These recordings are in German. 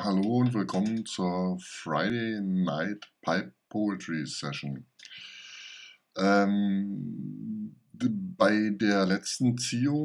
Hallo und willkommen zur Friday Night Pipe Poetry Session. Bei der letzten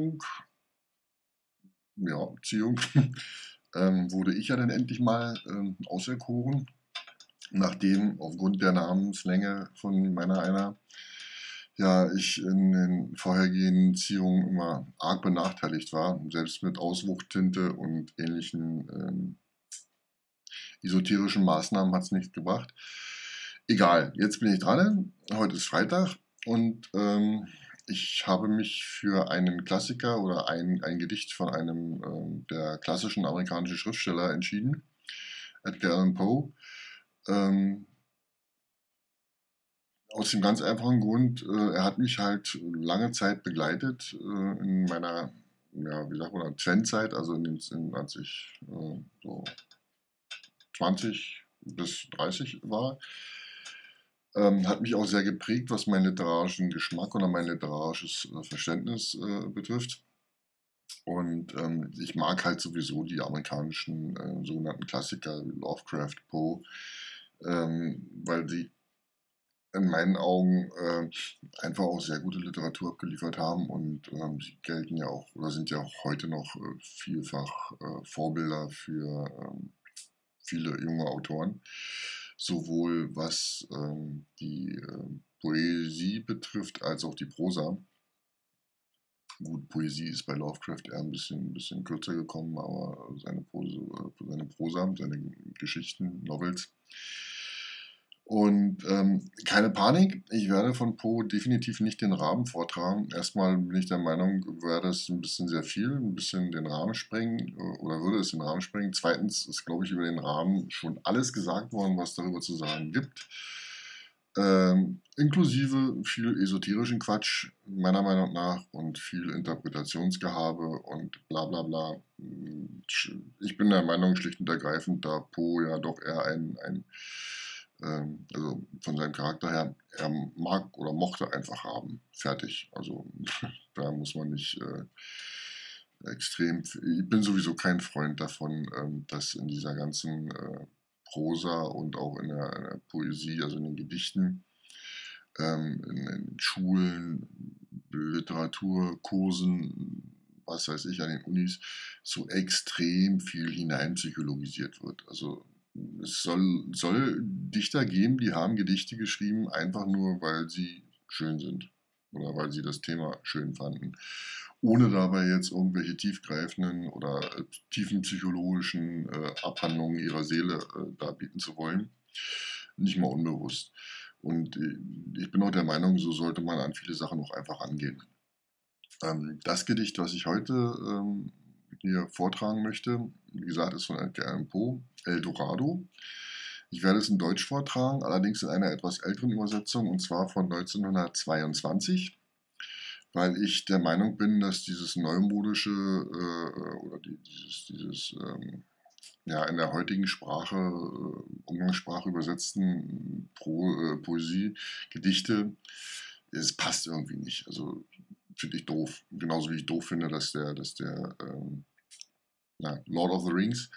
Ziehung wurde ich ja dann endlich mal auserkoren, nachdem aufgrund der Namenslänge von meiner einer ja ich in den vorhergehenden Ziehungen immer arg benachteiligt war, selbst mit Auswuchttinte und ähnlichen esoterischen Maßnahmen hat es nicht gebracht. Egal, jetzt bin ich dran. Heute ist Freitag und ich habe mich für einen Klassiker oder ein Gedicht von einem der klassischen amerikanischen Schriftsteller entschieden, Edgar Allan Poe. Ähm, Aus dem ganz einfachen Grund, er hat mich halt lange Zeit begleitet in meiner, ja, wie sagt man, Adventzeit, also als ich so 20 bis 30 war. Hat mich auch sehr geprägt, was meinen literarischen Geschmack oder mein literarisches Verständnis betrifft. Und ich mag halt sowieso die amerikanischen sogenannten Klassiker wie Lovecraft, Poe, weil sie in meinen Augen einfach auch sehr gute Literatur abgeliefert haben und sie gelten ja auch oder sind ja auch heute noch vielfach Vorbilder für viele junge Autoren, sowohl was die Poesie betrifft, als auch die Prosa. Gut, Poesie ist bei Lovecraft eher ein bisschen kürzer gekommen, aber seine Prosa, seine Geschichten, Novels. Und keine Panik, ich werde von Poe definitiv nicht den Rahmen vortragen. Erstmal bin ich der Meinung, wäre das ein bisschen sehr viel, ein bisschen den Rahmen sprengen oder würde es den Rahmen sprengen. Zweitens ist, glaube ich, über den Rahmen schon alles gesagt worden, was darüber zu sagen gibt. Inklusive viel esoterischen Quatsch, meiner Meinung nach, und viel Interpretationsgehabe und bla bla bla. Ich bin der Meinung, schlicht und ergreifend, da Poe ja doch eher also von seinem Charakter her, er mag oder mochte einfach haben. Fertig. Also da muss man nicht extrem. Ich bin sowieso kein Freund davon, dass in dieser ganzen Prosa und auch in der Poesie, also in den Gedichten, in Schulen, Literaturkursen, was weiß ich, an den Unis, so extrem viel hineinpsychologisiert wird. Also es soll Dichter geben, die haben Gedichte geschrieben, einfach nur, weil sie schön sind oder weil sie das Thema schön fanden, ohne dabei jetzt irgendwelche tiefgreifenden oder tiefen psychologischen Abhandlungen ihrer Seele darbieten zu wollen. Nicht mal unbewusst. Und ich bin auch der Meinung, so sollte man an viele Sachen auch einfach angehen. Das Gedicht, was ich heute hier vortragen möchte, wie gesagt, ist von Edgar Allan Poe, El Dorado. Ich werde es in Deutsch vortragen, allerdings in einer etwas älteren Übersetzung, und zwar von 1922, weil ich der Meinung bin, dass dieses neumodische oder dieses ja, in der heutigen Sprache, Umgangssprache übersetzten Poesie, Gedichte, es passt irgendwie nicht. Also finde ich doof. Genauso wie ich doof finde, dass der Lord of the Rings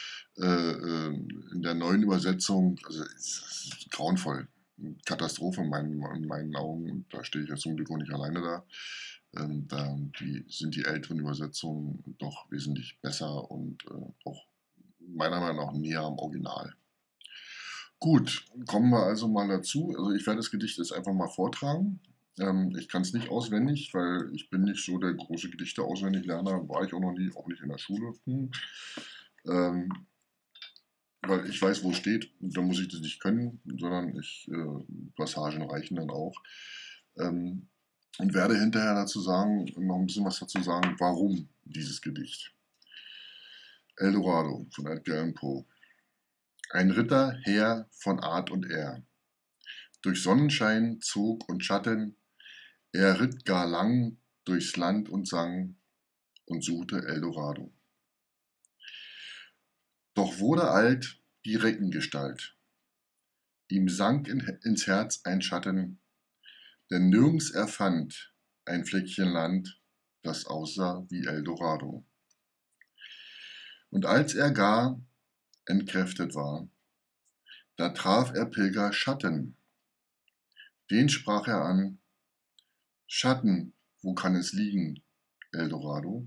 in der neuen Übersetzung, also es ist grauenvoll. Katastrophe in meinen Augen. Da stehe ich ja zum Glück auch nicht alleine da. Sind die älteren Übersetzungen doch wesentlich besser und auch meiner Meinung nach näher am Original. Gut, kommen wir also mal dazu. Also ich werde das Gedicht jetzt einfach mal vortragen. Ich kann es nicht auswendig, weil ich bin nicht so der große Gedichte-Auswendiglerner, war ich auch noch nie, auch nicht in der Schule. Ähm, Weil ich weiß, wo es steht, da muss ich das nicht können, sondern Passagen reichen dann auch. Ähm, und werde hinterher noch ein bisschen was dazu sagen, warum dieses Gedicht. El Dorado von Edgar Allan Poe. Ein Ritter, Heer von Art und Ehr. Durch Sonnenschein, Zug und Schatten, er ritt gar lang durchs Land und sang und suchte Eldorado. Doch wurde alt die Reckengestalt. Ihm sank ins Herz ein Schatten, denn nirgends er fand ein Fleckchen Land, das aussah wie Eldorado. Und als er gar entkräftet war. Da traf er Pilger Schatten. Den sprach er an: Schatten, wo kann es liegen, Eldorado?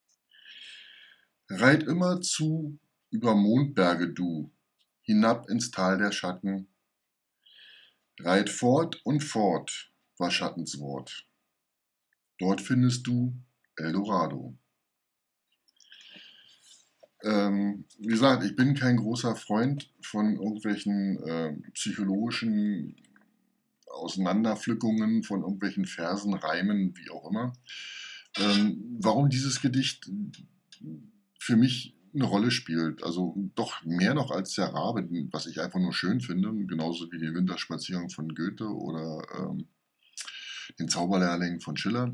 Reit immer zu über Mondberge du, hinab ins Tal der Schatten. Reit fort und fort, war Schattens Wort. Dort findest du Eldorado. Wie gesagt, ich bin kein großer Freund von irgendwelchen psychologischen Auseinanderpflückungen von irgendwelchen Versen, Reimen, wie auch immer. Warum dieses Gedicht für mich eine Rolle spielt, also doch mehr noch als der Rabe, was ich einfach nur schön finde, genauso wie den Winterspaziergang von Goethe oder den Zauberlehrling von Schiller,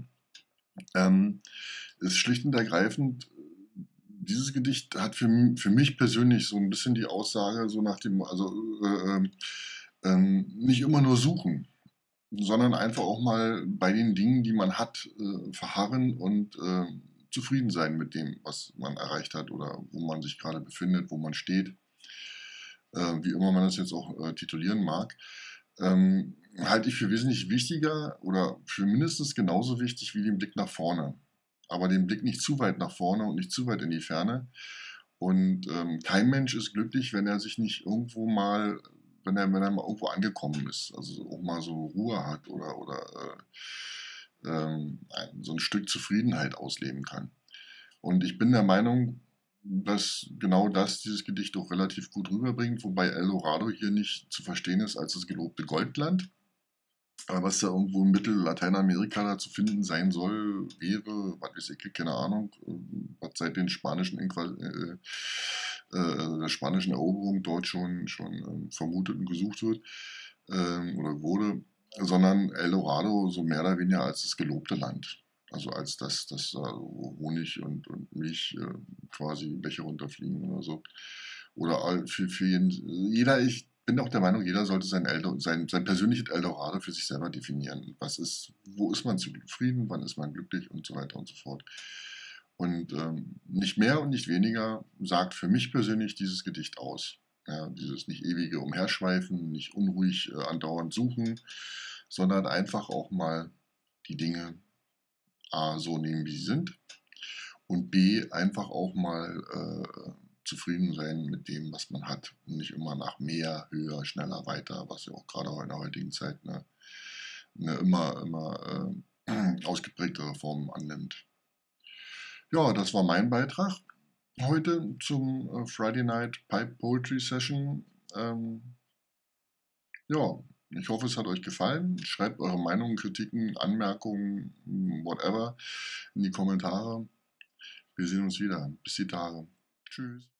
ist schlicht und ergreifend, dieses Gedicht hat für mich persönlich so ein bisschen die Aussage, so nach dem, also nicht immer nur suchen, sondern einfach auch mal bei den Dingen, die man hat, verharren und zufrieden sein mit dem, was man erreicht hat oder wo man sich gerade befindet, wo man steht, wie immer man das jetzt auch titulieren mag, halte ich für wesentlich wichtiger oder für mindestens genauso wichtig wie den Blick nach vorne. Aber den Blick nicht zu weit nach vorne und nicht zu weit in die Ferne. Und kein Mensch ist glücklich, wenn er sich nicht irgendwo mal, wenn er mal irgendwo angekommen ist, also auch mal so Ruhe hat oder so ein Stück Zufriedenheit ausleben kann. Und ich bin der Meinung, dass genau das dieses Gedicht auch relativ gut rüberbringt, wobei Eldorado hier nicht zu verstehen ist als das gelobte Goldland, was da irgendwo in Mittel-Lateinamerika da zu finden sein soll, wäre, was weiß ich, keine Ahnung, was seit den spanischen der spanischen Eroberung dort schon vermutet und gesucht wird oder wurde, sondern Eldorado so mehr oder weniger als das gelobte Land. Also als das wo Honig und Milch quasi Bäche runterfliegen oder so. Oder für jeden, ich bin auch der Meinung, jeder sollte sein persönliches Eldorado für sich selber definieren. Wo ist man zufrieden, wann ist man glücklich und so weiter und so fort. Und nicht mehr und nicht weniger sagt für mich persönlich dieses Gedicht aus. Ja, dieses nicht ewige Umherschweifen, nicht unruhig andauernd suchen, sondern einfach auch mal die Dinge A so nehmen, wie sie sind und B einfach auch mal zufrieden sein mit dem, was man hat und nicht immer nach mehr, höher, schneller, weiter, was ja auch gerade auch in der heutigen Zeit eine immer ausgeprägtere Form annimmt. Ja, das war mein Beitrag heute zum Friday Night Pipe Poetry Session. Ja, ich hoffe, es hat euch gefallen. Schreibt eure Meinungen, Kritiken, Anmerkungen, whatever in die Kommentare. Wir sehen uns wieder. Bis die Tage. Tschüss.